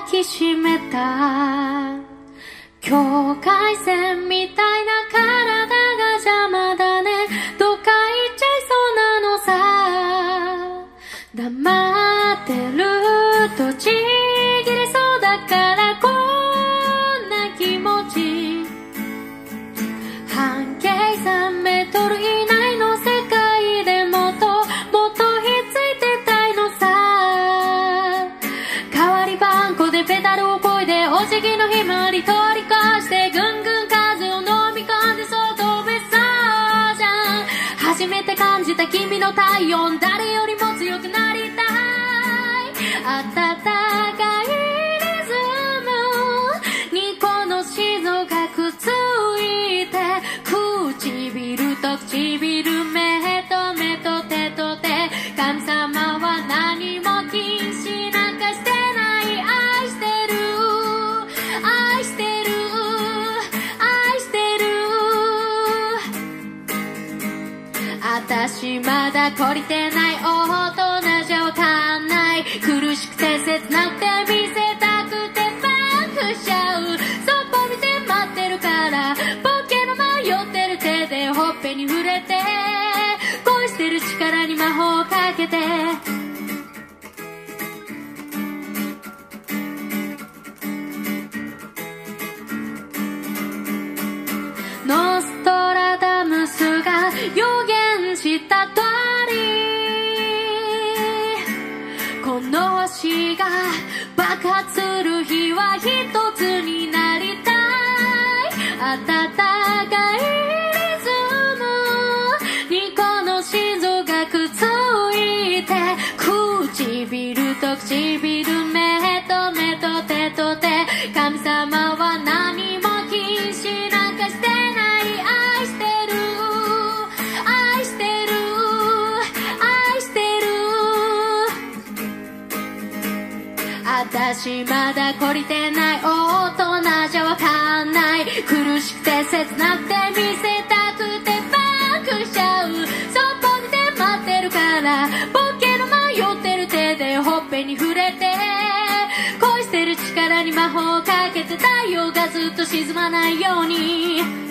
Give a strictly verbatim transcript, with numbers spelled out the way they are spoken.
きしめた境界線みたいな体が邪魔だね。どっか行っちゃいそうなのさ。黙ってるとちぎれそうだからこんな気持ち。半径さんメートル以内の世界でもっともっとひっついてたいのさ。代わりばんこでペダルをこいでお辞儀のひまわり通り越してぐんぐん風を飲み込んでそう飛べそうじゃん。初めて感じた君の体温、誰よりも強くなりたい。暖かいリズムにこの心臓がくっついて、唇と唇、目と目と手と手、神様は何も禁止なんかしてない。愛してる愛してる愛してる。私まだ懲りてない、大人じゃわかんない。苦しくて切なくて見せたくてバックしちゃう。そっぽ見て待ってるからポケの迷ってる手でほっぺに触れて、恋してる力に魔法をかけて。ノストラダムスが予言した通り、この星が爆発する日は一つになりたい。暖かいリズムにこの心臓がくっついて、唇と唇、目と目と手と手、神様は何も禁止なんかしてない。愛してる愛してる愛してる。私まだ懲りてない、大人じゃわかんない。苦しくて切なくて見せたくてバックしちゃう。そっぽ見て待ってるからポケの迷ってる手でほっぺに触れて、恋してる力に魔法をかけて、太陽がずっと沈まないように。